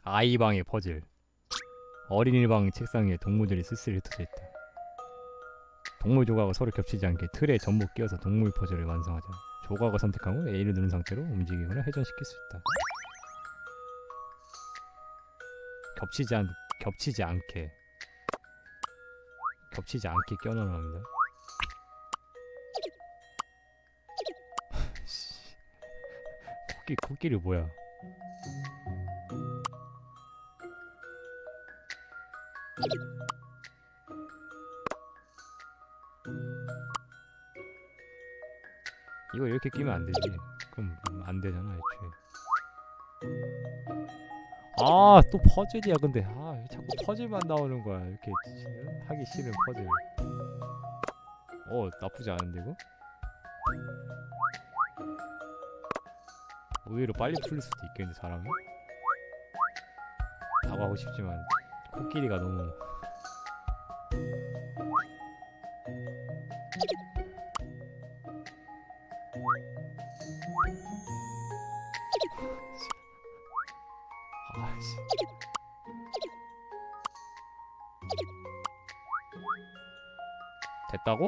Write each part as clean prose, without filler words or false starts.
아이방의 퍼즐. 어린이방 책상에 동물들이 쓸쓸히 흩어져 있다. 동물 조각을 서로 겹치지 않게 틀에 전부 끼워서 동물 퍼즐을 완성하자. 조각을 선택하고 A를 누른 상태로 움직이거나 회전시킬 수 있다. 겹치지 않게 껴넣으라 합니다. 코끼리 뭐야? 이거 이렇게 끼면 안 되지. 그럼 안 되잖아, 애초에. 아, 또 퍼즐이야. 근데 왜 자꾸 퍼즐만 나오는 거야. 이렇게 하기 싫은 퍼즐. 나쁘지 않은데 이거? 의외로 빨리 풀릴 수도 있겠는데 사람이? 라고 하고 싶지만 코끼리가 너무 아씨. 됐다고?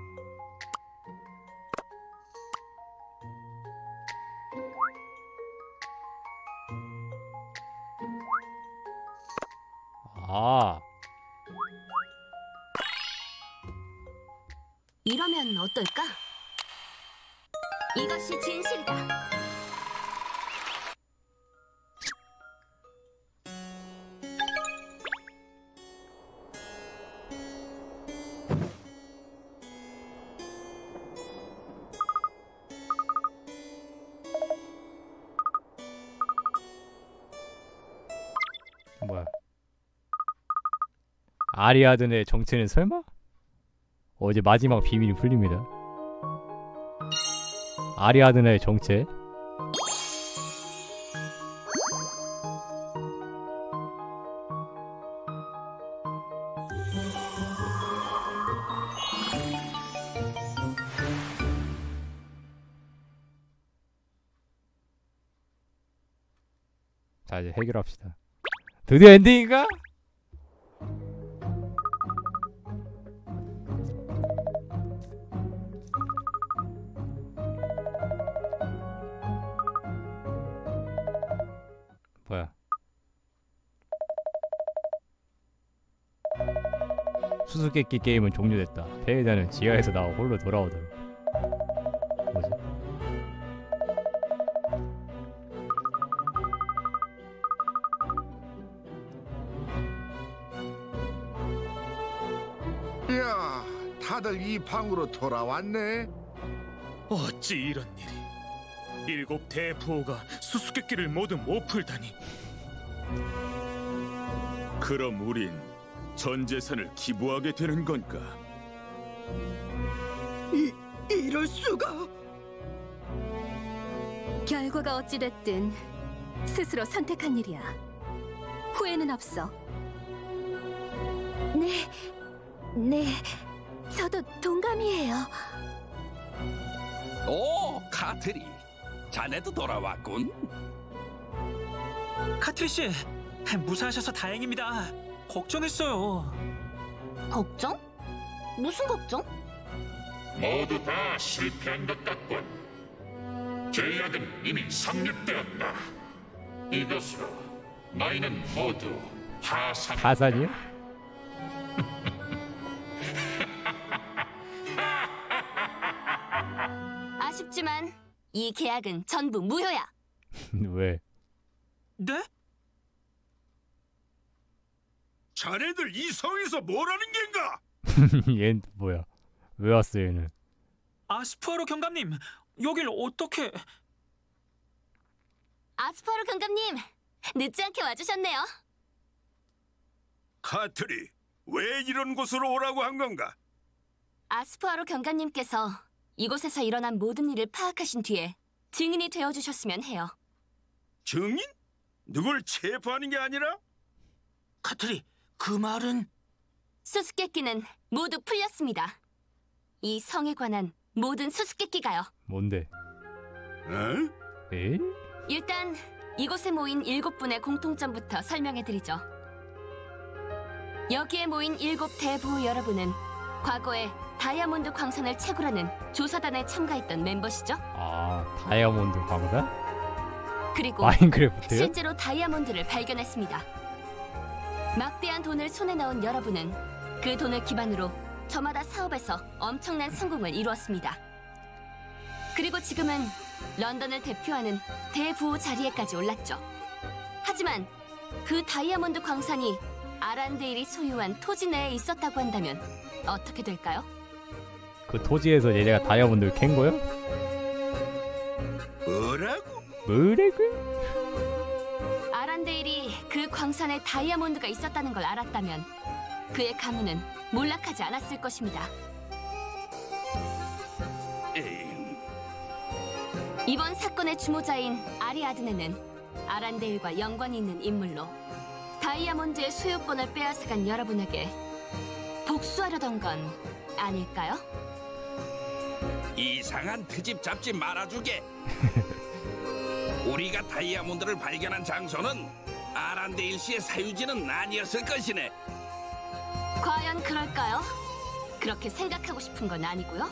이러면 어떨까? 이것이 진실이다. 뭐야? 아리아드의 정체는 설마? 어제 마지막 비밀이 풀립니다. 아리아드의 정체? 자, 이제 해결합시다. 드디어 엔딩인가? 뭐야? 수수께끼 게임은 종료됐다. 패배자는 지하에서 나와 홀로 돌아오도록. 뭐지? 이야, 다들 이 방으로 돌아왔네. 어찌 이런 일이. 7 대부호가 수수께끼를 모두 못 풀다니. 그럼 우린 전 재산을 기부하게 되는 건가? 이럴 수가? 결과가 어찌됐든 스스로 선택한 일이야. 후회는 없어. 네, 저도 동감이에요. 오, 카트리. 자네도 돌아왔군. 카트리 씨, 무사하셔서 다행입니다. 걱정했어요. 걱정? 무슨 걱정? 모두 다 실패한 것 같군. 계약은 이미 성립되었다. 이것으로 너희는 모두 파산이요? 아쉽지만 이 계약은 전부 무효야. 왜? 네? 자네들 이 성에서 뭐라는 겐가? 얘는 뭐야? 왜 왔어 얘는? 아스푸아로 경감님, 여길 어떻게... 아스파로 경감님, 늦지 않게 와주셨네요. 카트리, 왜 이런 곳으로 오라고 한 건가? 아스파로 경감님께서 이곳에서 일어난 모든 일을 파악하신 뒤에 증인이 되어주셨으면 해요. 증인? 누굴 체포하는 게 아니라? 카트리, 그 말은... 수수께끼는 모두 풀렸습니다. 이 성에 관한 모든 수수께끼가요. 뭔데? 어? 에? 일단 이곳에 모인 7분의 공통점부터 설명해드리죠. 여기에 모인 7 대부호 여러분은 과거에 다이아몬드 광산을 채굴하는 조사단에 참가했던 멤버시죠. 아, 다이아몬드 광산? 그리고 마인크래프트요? 실제로 다이아몬드를 발견했습니다. 막대한 돈을 손에 넣은 여러분은 그 돈을 기반으로 저마다 사업에서 엄청난 성공을 이루었습니다. 그리고 지금은 런던을 대표하는 대부호 자리에까지 올랐죠. 하지만 그 다이아몬드 광산이 아란데일이 소유한 토지 내에 있었다고 한다면 어떻게 될까요? 그 토지에서 얘네가 다이아몬드를 캔 거야? 뭐라고? 뭐라고? 아란데일이 그 광산에 다이아몬드가 있었다는 걸 알았다면 그의 가문은 몰락하지 않았을 것입니다. 에잉, 이번 사건의 주모자인 아리아드네는 아란데일과 연관이 있는 인물로 다이아몬드의 소유권을 빼앗아간 여러분에게 복수하려던 건 아닐까요? 이상한 트집 잡지 말아주게. 우리가 다이아몬드를 발견한 장소는 아란데일 씨의 사유지는 아니었을 것이네. 과연 그럴까요? 그렇게 생각하고 싶은 건 아니고요.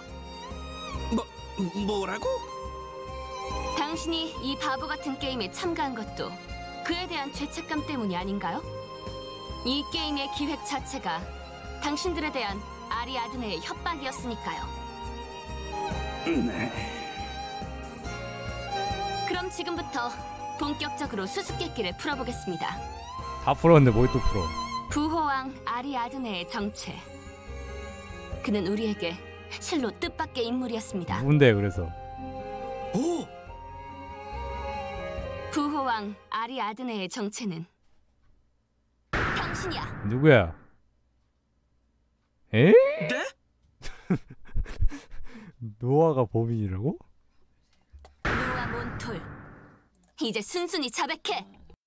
뭐라고? 당신이 이 바보 같은 게임에 참가한 것도 그에 대한 죄책감 때문이 아닌가요? 이 게임의 기획 자체가 당신들에 대한 아리아드네의 협박이었으니까요. 그럼 지금부터 본격적으로 수수께끼를 풀어보겠습니다. 다 풀었는데 뭘 또 풀어? 부호왕 아리아드네의 정체. 그는 우리에게 실로 뜻밖의 인물이었습니다. 누군데 그래서? 오! 부호왕 아리아드네의 정체는 당신이야. 누구야? 에? 네? 노아가 범인이라고? 노아 몬톨. 이제 순순히 자백해.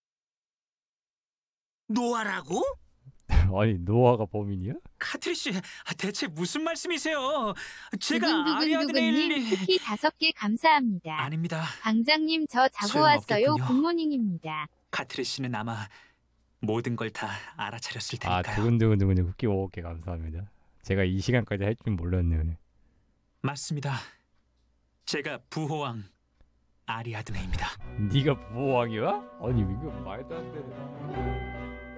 노아라고? 아니 노아가 범인이야? 카트리 씨, 대체 무슨 말씀이세요? 제가 두근두근두근님 아리아드네일리... 쿠키 5개 감사합니다. 아닙니다. 방장님 저 자고 소용없겠군요. 왔어요. 굿모닝입니다. 카트리 씨는 아마 모든 걸 다 알아차렸을 아 테니까요. 두근두근두근 쿠키 5개 감사합니다. 제가 이 시간까지 할 줄 몰랐네요. 맞습니다. 제가 부호왕 아리아드네입니다. 네가 부호왕이야? 아니 이거 말도 안 되네.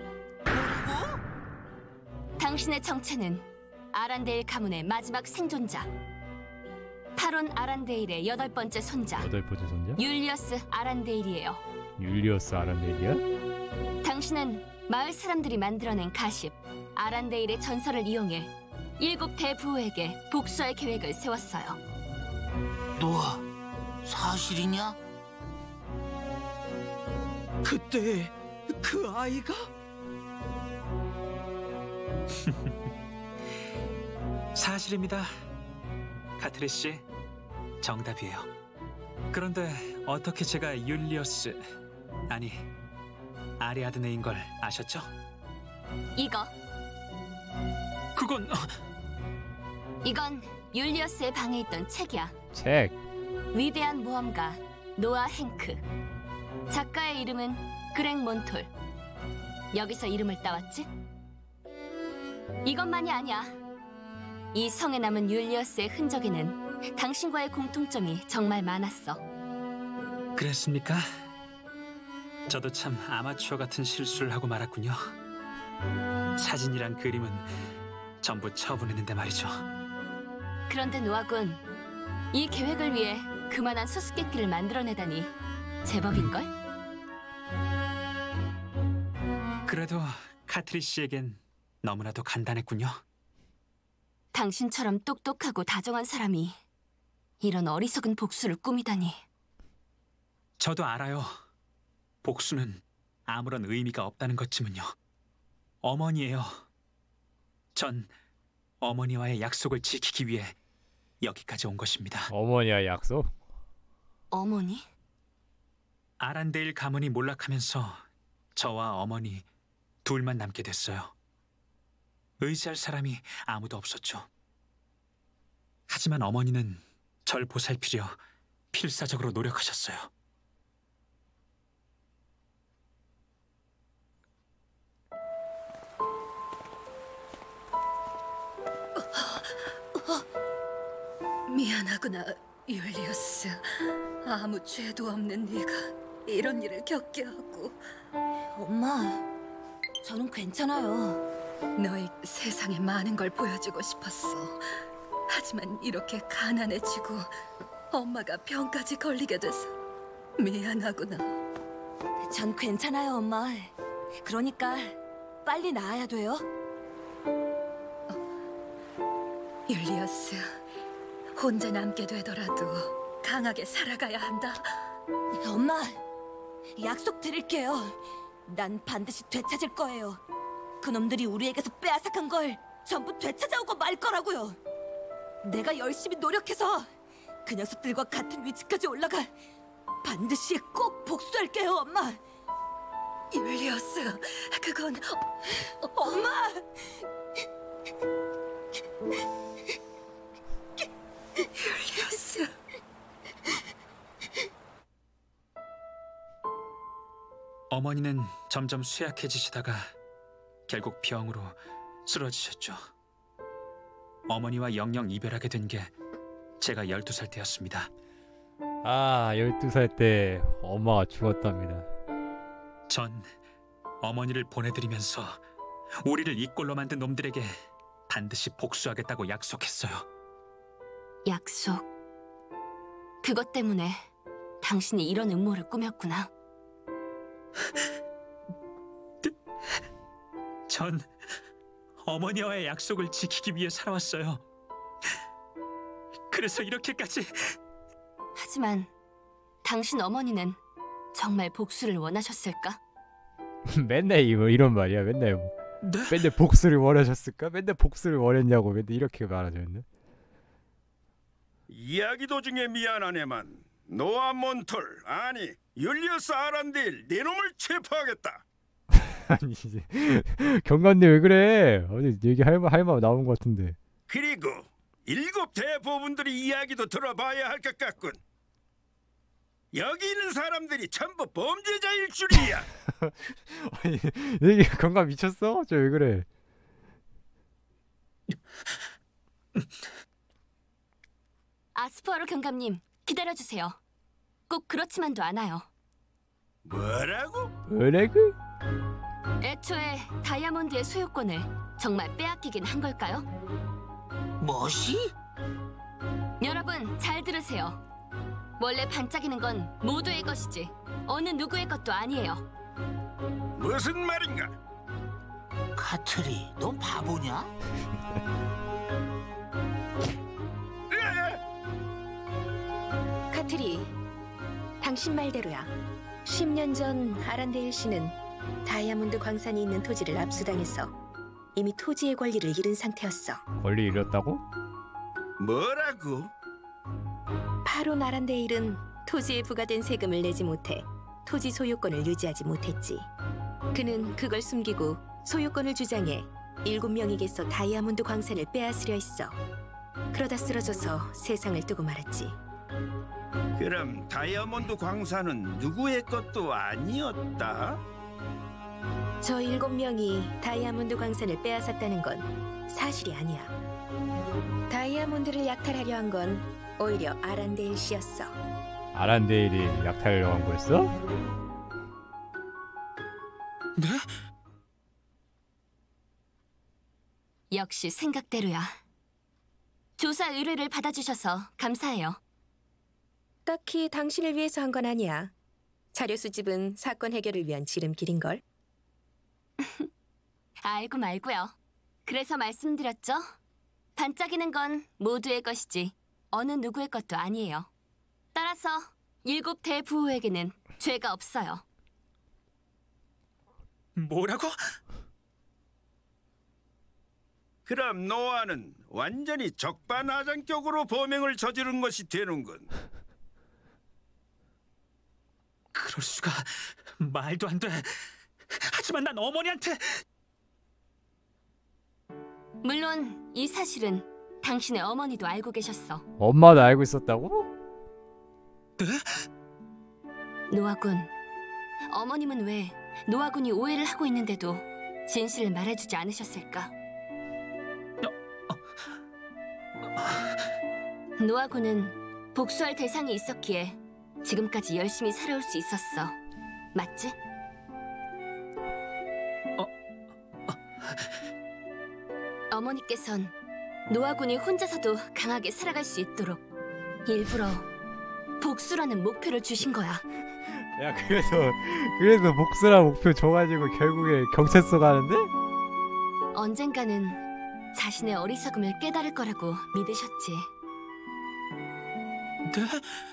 당신의 정체는 아란데일 가문의 마지막 생존자 파론 아란데일의 8번째 손자 8번째 손자? 율리어스 아란데일이에요. 율리어스 아란데일이야? 당신은 마을 사람들이 만들어낸 가십 아란데일의 전설을 이용해 7 대부호에게 복수할 계획을 세웠어요. 노아, 사실이냐? 그때 그 아이가? 사실입니다. 카트리 씨, 정답이에요. 그런데 어떻게 제가 율리어스, 아니 아리아드네인 걸 아셨죠? 이거 그건 이건 율리어스의 방에 있던 책이야. 책. 위대한 모험가 노아 행크. 작가의 이름은 그렉 몬톨. 여기서 이름을 따왔지? 이것만이 아니야. 이 성에 남은 율리어스의 흔적에는 당신과의 공통점이 정말 많았어. 그랬습니까? 저도 참 아마추어 같은 실수를 하고 말았군요. 사진이랑 그림은 전부 처분했는데 말이죠. 그런데 노아군, 이 계획을 위해 그만한 수수께끼를 만들어내다니 제법인걸? 그래도 카트리 씨에겐 너무나도 간단했군요. 당신처럼 똑똑하고 다정한 사람이 이런 어리석은 복수를 꾸미다니. 저도 알아요. 복수는 아무런 의미가 없다는 것쯤은요. 어머니예요. 전 어머니와의 약속을 지키기 위해 여기까지 온 것입니다. 어머니와 약속? 어머니? 아란데일 가문이 몰락하면서 저와 어머니 둘만 남게 됐어요. 의지할 사람이 아무도 없었죠. 하지만 어머니는 절 보살피려 필사적으로 노력하셨어요. 미안하구나, 율리어스. 아무 죄도 없는 네가 이런 일을 겪게 하고. 엄마, 저는 괜찮아요. 너희 세상에 많은 걸 보여주고 싶었어. 하지만 이렇게 가난해지고 엄마가 병까지 걸리게 돼서 미안하구나. 전 괜찮아요, 엄마. 그러니까 빨리 나아야 돼요. 율리어스, 혼자 남게 되더라도 강하게 살아가야 한다. 엄마, 약속 드릴게요. 난 반드시 되찾을 거예요. 그놈들이 우리에게서 빼앗아간 걸 전부 되찾아오고 말 거라고요. 내가 열심히 노력해서 그 녀석들과 같은 위치까지 올라가 반드시 꼭 복수할게요, 엄마. 율리어스, 그건... 엄마! 율리어스... 어머니는 점점 쇠약해지시다가 결국 병으로 쓰러지셨죠. 어머니와 영영 이별하게 된 게 제가 12살 때였습니다. 아, 12살 때 엄마가 죽었답니다. 전 어머니를 보내드리면서 우리를 이 꼴로 만든 놈들에게 반드시 복수하겠다고 약속했어요. 약속. 그것 때문에 당신이 이런 음모를 꾸몄구나. 전 어머니와의 약속을 지키기 위해 살아왔어요. 그래서 이렇게까지... 하지만 당신 어머니는 정말 복수를 원하셨을까? 맨날 이런 말이야. 맨날 네? 맨날 복수를 원하셨을까? 맨날 복수를 원했냐고 맨날 이렇게 말하죠. 맨날. 이야기 도중에 미안하네만 노아 몬톨 아니 율리어스 아란데일 네 놈을 체포하겠다. 아니 이제 경관님 왜 그래? 어디 얘기할 말 나온 것 같은데. 그리고 7 대부분들의 이야기도 들어봐야 할 것 같군. 여기 있는 사람들이 전부 범죄자일 줄이야. 아니 얘기 경관 미쳤어? 저 왜 그래? 아스퍼로 경감님, 기다려주세요. 꼭 그렇지만도 않아요. 뭐라고? 뭐라고? 애초에 다이아몬드의 소유권을 정말 빼앗기긴 한 걸까요? 뭐시? 여러분, 잘 들으세요. 원래 반짝이는 건 모두의 것이지 어느 누구의 것도 아니에요. 무슨 말인가? 카트리, 넌 바보냐? 카트리, 당신 말대로야. 10년 전 아란데일 씨는 다이아몬드 광산이 있는 토지를 압수당해서 이미 토지의 권리를 잃은 상태였어. 권리 잃었다고? 뭐라고? 바로 아란데일은 토지에 부과된 세금을 내지 못해 토지 소유권을 유지하지 못했지. 그는 그걸 숨기고 소유권을 주장해 7명에게서 다이아몬드 광산을 빼앗으려 했어. 그러다 쓰러져서 세상을 뜨고 말았지. 그럼 다이아몬드 광산은 누구의 것도 아니었다? 저 7명이 다이아몬드 광산을 빼앗았다는 건 사실이 아니야. 다이아몬드를 약탈하려 한 건 오히려 아란데일 씨였어. 아란데일이 약탈을 한 거였어? 네? 역시 생각대로야. 조사 의뢰를 받아주셔서 감사해요. 딱히 당신을 위해서 한 건 아니야. 자료 수집은 사건 해결을 위한 지름길인걸. 알고 말고요. 그래서 말씀드렸죠. 반짝이는 건 모두의 것이지 어느 누구의 것도 아니에요. 따라서 7 대부호에게는 죄가 없어요. 뭐라고? 그럼 노아는 완전히 적반하장격으로 범행을 저지른 것이 되는군. 그럴 수가... 말도 안 돼. 하지만 난 어머니한테... 물론 이 사실은 당신의 어머니도 알고 계셨어. 엄마도 알고 있었다고? 네? 노아군, 어머님은 왜 노아군이 오해를 하고 있는데도 진실을 말해주지 않으셨을까? 노아군은 복수할 대상이 있었기에 지금까지 열심히 살아올 수 있었어. 맞지? 어머니께선 노아군이 혼자서도 강하게 살아갈 수 있도록 일부러 복수라는 목표를 주신 거야. 야, 그래서 복수라 목표 줘가지고 결국에 경찰서 가는데? 언젠가는 자신의 어리석음을 깨달을 거라고 믿으셨지. 네?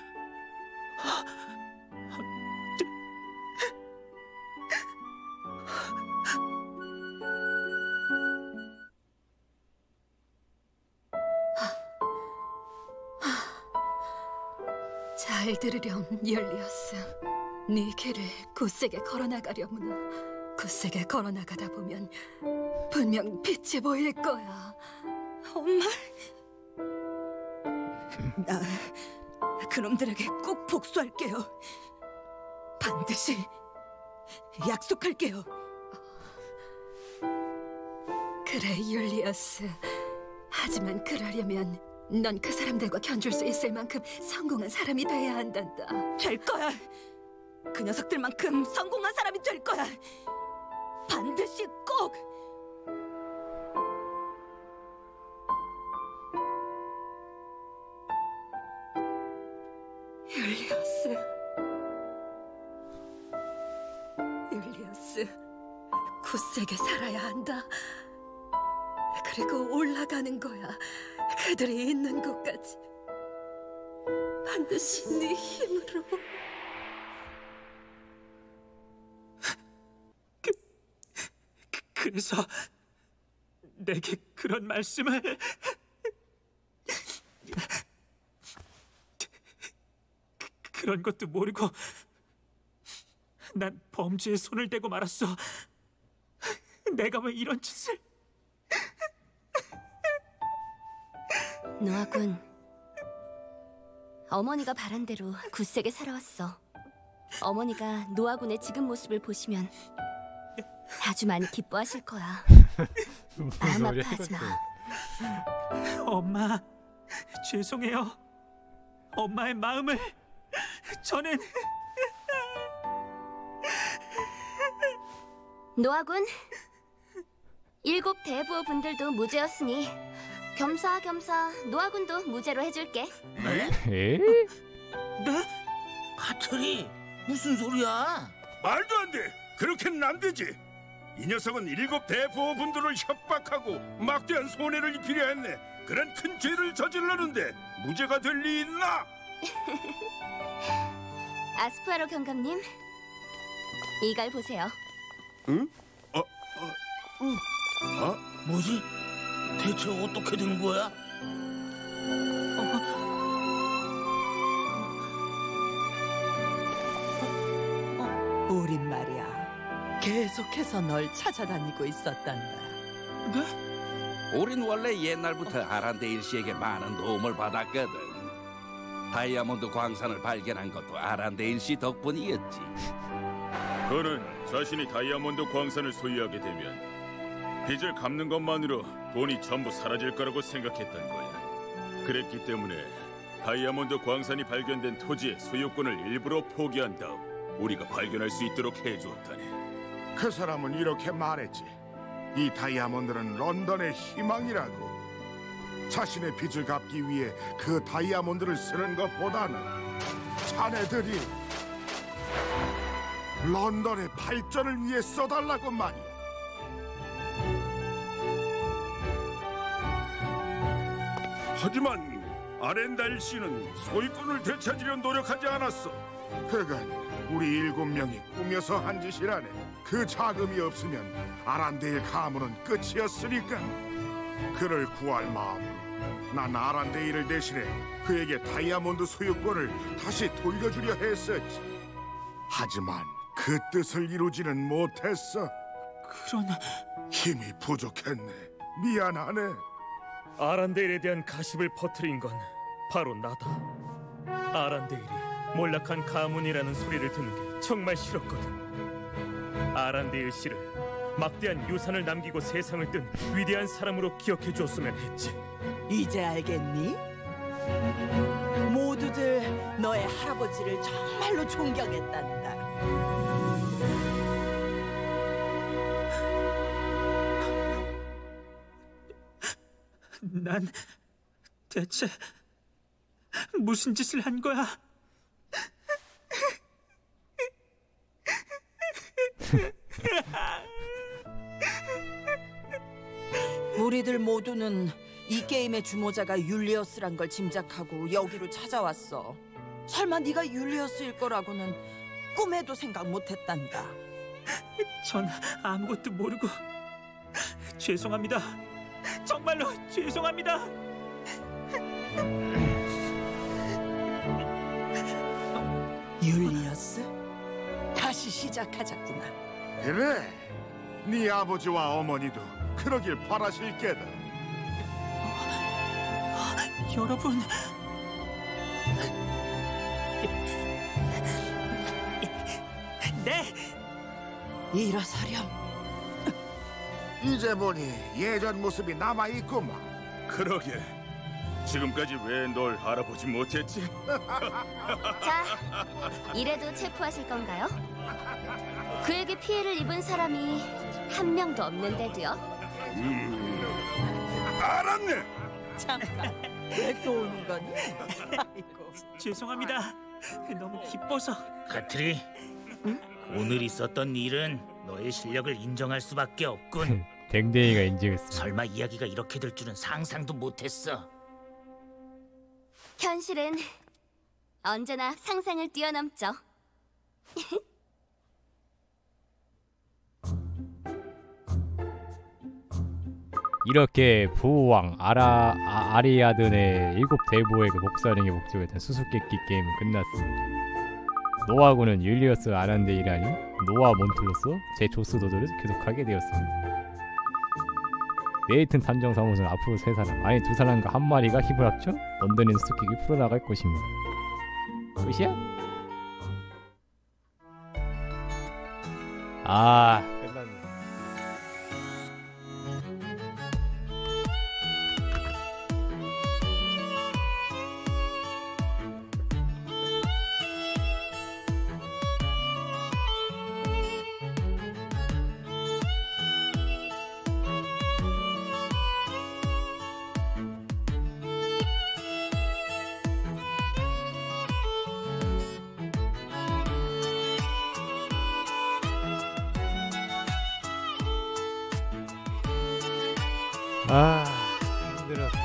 잘 들으렴, 율리어스. 네 길을 굳세게 걸어나가려무나. 굳세게 걸어나가다 보면 분명 빛이 보일 거야. 엄마, 나 그놈들에게 꼭 복수할게요. 반드시 약속할게요. 그래, 율리어스. 하지만 그러려면 넌 그 사람들과 견줄 수 있을 만큼 성공한 사람이 돼야 한단다. 될 거야. 그 녀석들만큼 성공한 사람이 될 거야. 반드시 꼭. 율리어스, 굳세게 살아야 한다. 그리고 올라가는 거야. 그들이 있는 곳까지. 반드시 네 힘으로. 그래서 내게 그런 말씀을... 그런 것도 모르고 난 범죄에 손을 대고 말았어. 내가 왜 이런 짓을... 노아군, 어머니가 바란 대로 굳세게 살아왔어. 어머니가 노아군의 지금 모습을 보시면 아주 많이 기뻐하실 거야. 마음 아파하지 마. 엄마, 죄송해요. 엄마의 마음을 저는... 노아군, 7 대부호 분들도 무죄였으니 겸사겸사 노아군도 무죄로 해줄게. 네? 에? 네? 카트리, 무슨 소리야? 말도 안 돼. 그렇게는 안 되지. 이 녀석은 7 대부호 분들을 협박하고 막대한 손해를 입히려 했네. 그런 큰 죄를 저질렀는데 무죄가 될 리 있나? 아스파로 경감님, 이걸 보세요. 응? 뭐지? 대체 어떻게 된 거야? 우린 말이야, 계속해서 널 찾아다니고 있었단다. 네? 우린 원래 옛날부터 아란데일 씨에게 많은 도움을 받았거든. 다이아몬드 광산을 발견한 것도 아란데일 씨 덕분이었지. 그는 자신이 다이아몬드 광산을 소유하게 되면 빚을 갚는 것만으로 돈이 전부 사라질 거라고 생각했던 거야. 그랬기 때문에 다이아몬드 광산이 발견된 토지의 소유권을 일부러 포기한 다음 우리가 발견할 수 있도록 해주었다네. 그 사람은 이렇게 말했지. 이 다이아몬드는 런던의 희망이라고. 자신의 빚을 갚기 위해 그 다이아몬드를 쓰는 것보다는 자네들이 런던의 발전을 위해 써달라고 말이야. 하지만 아렌달 씨는 소유권을 되찾으려 노력하지 않았어. 그건 우리 7명이 꾸며서 한 짓이라네. 그 자금이 없으면 아란데일 가문은 끝이었으니까. 그를 구할 마음으로 난 아란데일을 대신해 그에게 다이아몬드 소유권을 다시 돌려주려 했었지. 하지만 그 뜻을 이루지는 못했어. 그러나... 힘이 부족했네. 미안하네. 아란데일에 대한 가십을 퍼뜨린 건 바로 나다. 아란데일이 몰락한 가문이라는 소리를 듣는 게 정말 싫었거든. 아란데일 씨를 막대한 유산을 남기고 세상을 뜬 위대한 사람으로 기억해 줬으면 했지. 이제 알겠니? 모두들 너의 할아버지를 정말로 존경했단다. 난 대체 무슨 짓을 한 거야? 우리들 모두는 이 게임의 주모자가 율리어스란 걸 짐작하고 여기로 찾아왔어. 설마 네가 율리어스일 거라고는 꿈에도 생각 못했단다. 전 아무것도 모르고 죄송합니다. 정말로 죄송합니다. 율리어스? 다시 시작하자꾸나. 그래, 네 아버지와 어머니도 그러길 바라실 게다. 여러분, 네, 일어서렴. 이제 보니 예전 모습이 남아있구만. 그러게. 지금까지 왜 널 알아보지 못했지? 자, 이래도 체포하실 건가요? 그에게 피해를 입은 사람이 한 명도 없는데도요? 알았네. 잠깐, 왜 또 오는 거니? 아이고. 죄송합니다. 너무 기뻐서. 카트리, 오늘 있었던 일은 너의 실력을 인정할 수밖에 없군. 댕댕이가 인증했어. 설마 이야기가 이렇게 될 줄은 상상도 못했어. 현실은 언제나 상상을 뛰어넘죠. 이렇게 부왕 아리아든의 7대부에게 복수하는 목적이었던 수수께끼 게임은 끝났습니다. 노아군은 율리어스 아란데이라니 노아 몬틀로서 제 조스도들을 계속하게 되었습니다. 네이튼 탐정사무소는 앞으로 3사람, 아니 2사람과 1마리가 힘을 합쳐 런던의 수수께끼를 풀어나갈 것입니다. 끝이야? 아, 끝났네. 아, 힘들었다.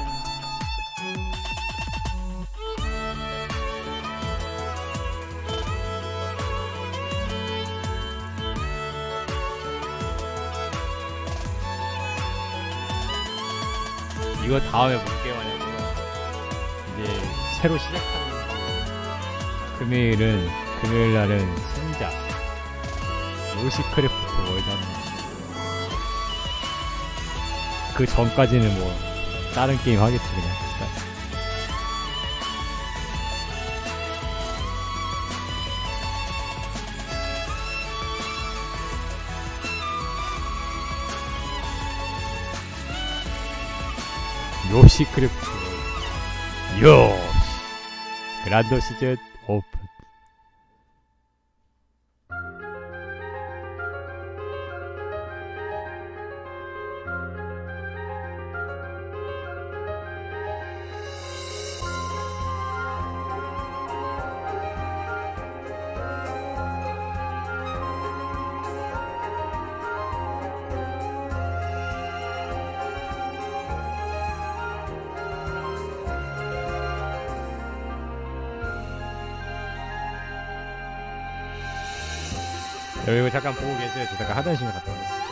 이거 다음에 뭘 게임하냐고. 이제 새로 시작하는 금요일날은 신작 로시크래프트 월드 하는 거. 그 전까지는 뭐 다른 게임 하겠지 그냥. 요시크래프트 요시 그란더 시즌 오픈. 여러분 이거 잠깐 보고 계세요. 저 잠깐 화장실 갔다 오겠습니다.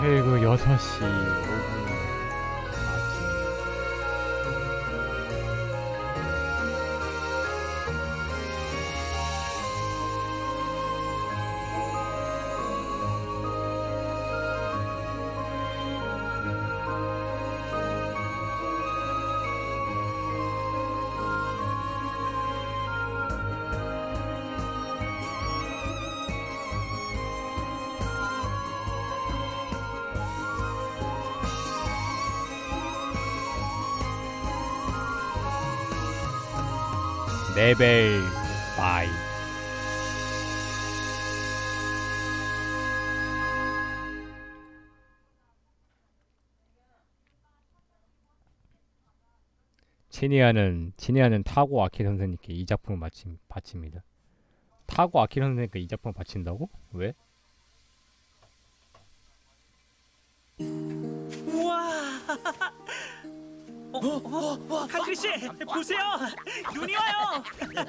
그리고 6시 5분 레벨 5. 친애하는 타고 아키 선생님께 이 작품을 바칩니다. 타고 아키 선생님께 이 작품을 바친다고? 왜? 우와! 하크리 씨, 보세요. 눈이 와요.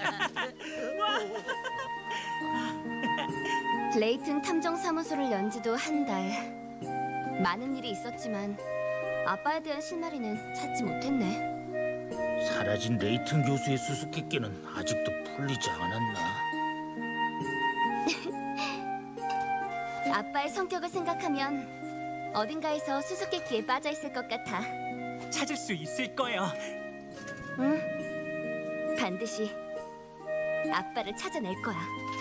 레이튼 탐정사무소를 연 지도 한 달. 많은 일이 있었지만 아빠에 대한 실마리는 찾지 못했네. 사라진 레이튼 교수의 수수께끼는 아직도 풀리지 않았나? 아빠의 성격을 생각하면 어딘가에서 수수께끼에 빠져 있을 것 같아. 찾을 수 있을 거예요. 응, 반드시 아빠를 찾아낼 거야.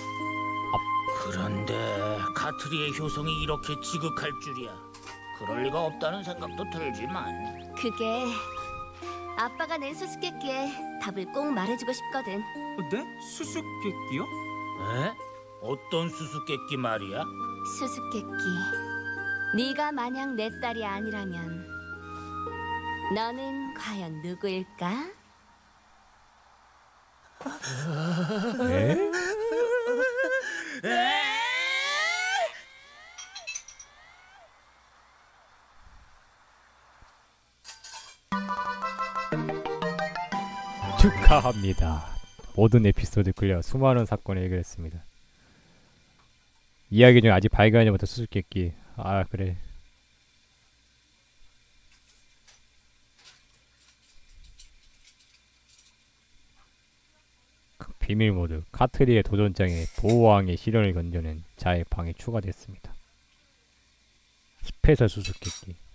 그런데 카트리의 효성이 이렇게 지극할 줄이야. 그럴 리가 없다는 생각도 들지만. 그게 아빠가 낸 수수께끼에 답을 꼭 말해주고 싶거든. 네? 수수께끼요? 에? 어떤 수수께끼 말이야? 수수께끼. 네가 만약 내 딸이 아니라면 너는 과연 누구일까? 에? 축하합니다. 모든 에피소드 클리어 수많은 사건을 해결했습니다. 이야기 중에 아직 발견하지 못한 수수께끼. 아 그래. 비밀 모드 카트리의 도전장에 보호왕의 시련을 건져낸 자의 방에 추가됐습니다. 스페셜 수수께끼.